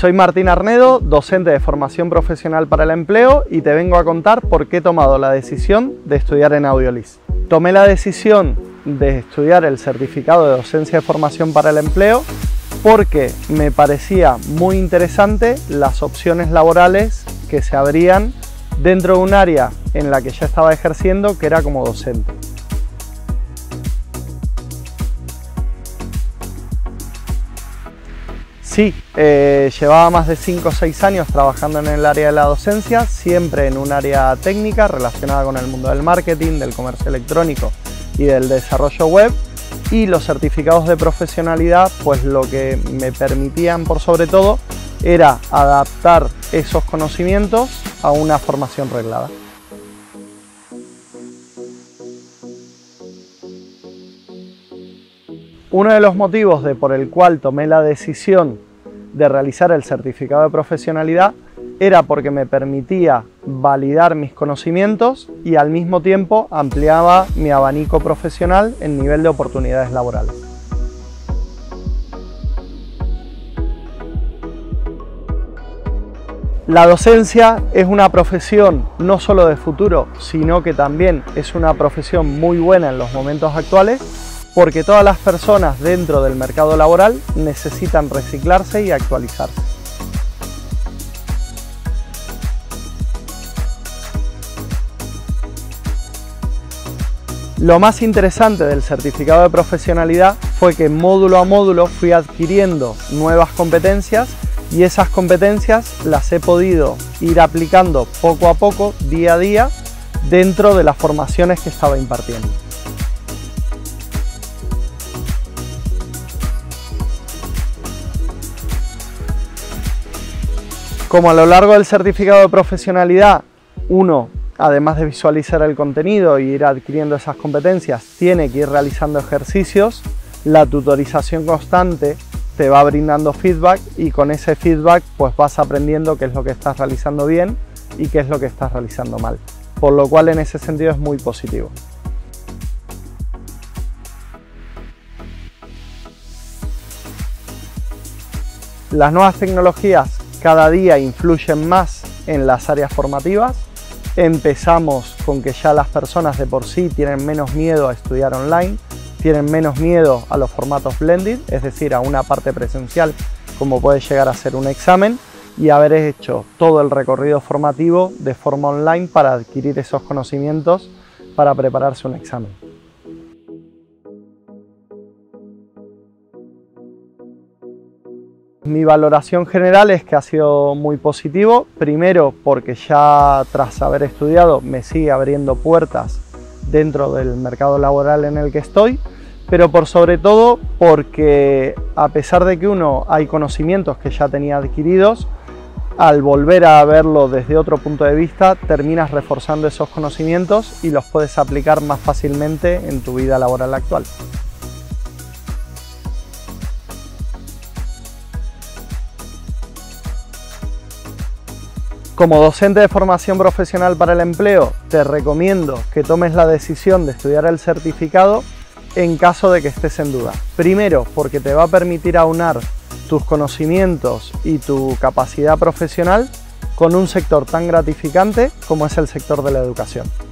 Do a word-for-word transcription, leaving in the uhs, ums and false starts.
Soy Martín Arnedo, docente de formación profesional para el empleo, y te vengo a contar por qué he tomado la decisión de estudiar en Audiolist. Tomé la decisión de estudiar el certificado de docencia de formación para el empleo porque me parecía muy interesante las opciones laborales que se abrían dentro de un área en la que ya estaba ejerciendo, que era como docente. Sí, eh, llevaba más de cinco o seis años trabajando en el área de la docencia, siempre en un área técnica relacionada con el mundo del marketing, del comercio electrónico y del desarrollo web, y los certificados de profesionalidad pues lo que me permitían por sobre todo era adaptar esos conocimientos a una formación reglada. Uno de los motivos de por el cual tomé la decisión de realizar el certificado de profesionalidad era porque me permitía validar mis conocimientos y al mismo tiempo ampliaba mi abanico profesional en nivel de oportunidades laborales. La docencia es una profesión no solo de futuro, sino que también es una profesión muy buena en los momentos actuales, porque todas las personas dentro del mercado laboral necesitan reciclarse y actualizarse. Lo más interesante del certificado de profesionalidad fue que módulo a módulo fui adquiriendo nuevas competencias y esas competencias las he podido ir aplicando poco a poco, día a día, dentro de las formaciones que estaba impartiendo. Como a lo largo del certificado de profesionalidad, uno, además de visualizar el contenido y ir adquiriendo esas competencias, tiene que ir realizando ejercicios, la tutorización constante te va brindando feedback y con ese feedback pues vas aprendiendo qué es lo que estás realizando bien y qué es lo que estás realizando mal, por lo cual en ese sentido es muy positivo. Las nuevas tecnologías cada día influyen más en las áreas formativas. Empezamos con que ya las personas de por sí tienen menos miedo a estudiar online, tienen menos miedo a los formatos blended, es decir, a una parte presencial como puede llegar a ser un examen, y haber hecho todo el recorrido formativo de forma online para adquirir esos conocimientos para prepararse un examen. Mi valoración general es que ha sido muy positivo, primero porque ya tras haber estudiado me sigue abriendo puertas dentro del mercado laboral en el que estoy, pero por sobre todo porque a pesar de que uno hay conocimientos que ya tenía adquiridos, al volver a verlo desde otro punto de vista terminas reforzando esos conocimientos y los puedes aplicar más fácilmente en tu vida laboral actual. Como docente de formación profesional para el empleo, te recomiendo que tomes la decisión de estudiar el certificado en caso de que estés en duda. Primero, porque te va a permitir aunar tus conocimientos y tu capacidad profesional con un sector tan gratificante como es el sector de la educación.